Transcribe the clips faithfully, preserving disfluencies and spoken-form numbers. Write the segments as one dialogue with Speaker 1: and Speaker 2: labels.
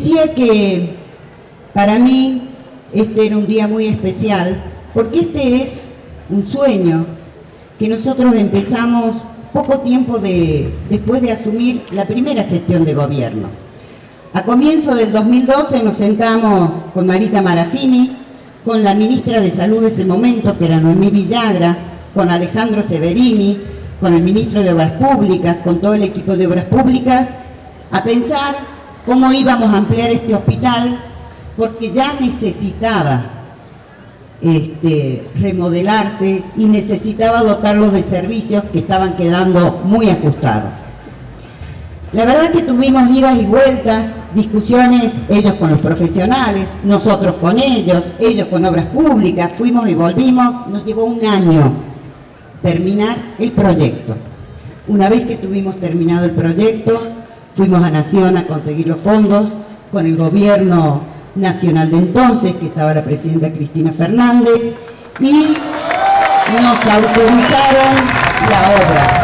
Speaker 1: decía que para mí este era un día muy especial, porque este es un sueño que nosotros empezamos poco tiempo de, después de asumir la primera gestión de gobierno. A comienzo del dos mil doce nos sentamos con Marita Marafini, con la ministra de Salud de ese momento, que era Noemí Villagra, con Alejandro Severini, con el ministro de Obras Públicas, con todo el equipo de Obras Públicas, a pensar cómo íbamos a ampliar este hospital, porque ya necesitaba este, remodelarse y necesitaba dotarlo de servicios que estaban quedando muy ajustados. La verdad que tuvimos idas y vueltas, discusiones, ellos con los profesionales, nosotros con ellos, ellos con Obras Públicas, fuimos y volvimos, nos llevó un año terminar el proyecto. Una vez que tuvimos terminado el proyecto, fuimos a Nación a conseguir los fondos con el gobierno nacional de entonces, que estaba la presidenta Cristina Fernández, y nos autorizaron la obra.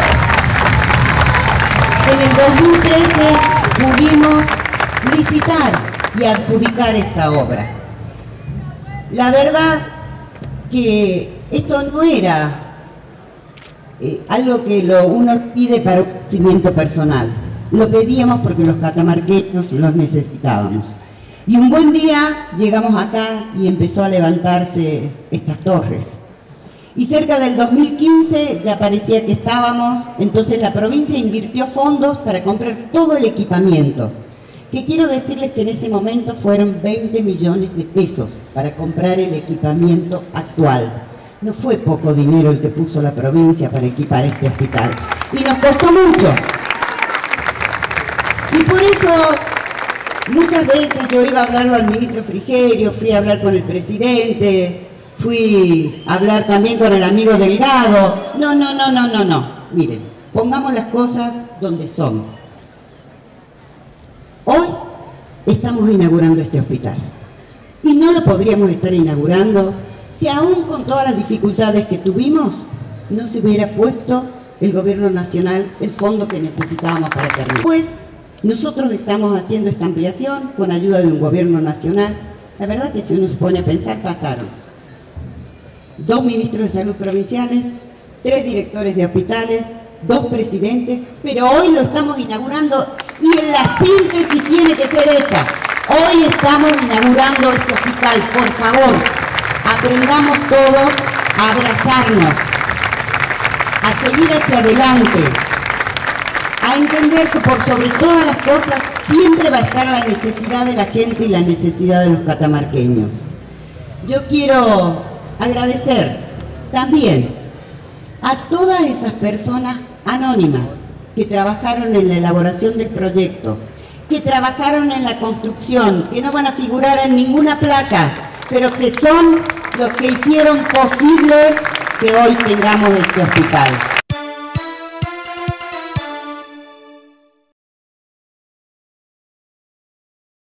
Speaker 1: En el dos mil trece pudimos licitar y adjudicar esta obra. La verdad que esto no era eh, algo que lo, uno pide para un crecimiento personal. Lo pedíamos porque los catamarqueños los necesitábamos. Y un buen día llegamos acá y empezó a levantarse estas torres. Y cerca del dos mil quince ya parecía que estábamos, entonces la provincia invirtió fondos para comprar todo el equipamiento. Que quiero decirles que en ese momento fueron veinte millones de pesos para comprar el equipamiento actual. No fue poco dinero el que puso la provincia para equipar este hospital. Y nos costó mucho. Y por eso muchas veces yo iba a hablarlo al ministro Frigerio, fui a hablar con el presidente, fui a hablar también con el amigo Delgado. No, no, no, no, no, no. Miren, pongamos las cosas donde son. Hoy estamos inaugurando este hospital. Y no lo podríamos estar inaugurando si aún con todas las dificultades que tuvimos, no se hubiera puesto el gobierno nacional el fondo que necesitábamos para terminar. Pues nosotros estamos haciendo esta ampliación con ayuda de un gobierno nacional. La verdad que si uno se pone a pensar, pasaron dos ministros de salud provinciales, tres directores de hospitales, dos presidentes, pero hoy lo estamos inaugurando y en la síntesis tiene que ser esa. Hoy estamos inaugurando este hospital. Por favor, aprendamos todos a abrazarnos, a seguir hacia adelante, a entender que por sobre todas las cosas siempre va a estar la necesidad de la gente y la necesidad de los catamarqueños. Yo quiero agradecer también a todas esas personas anónimas que trabajaron en la elaboración del proyecto, que trabajaron en la construcción, que no van a figurar en ninguna placa, pero que son los que hicieron posible que hoy tengamos este hospital.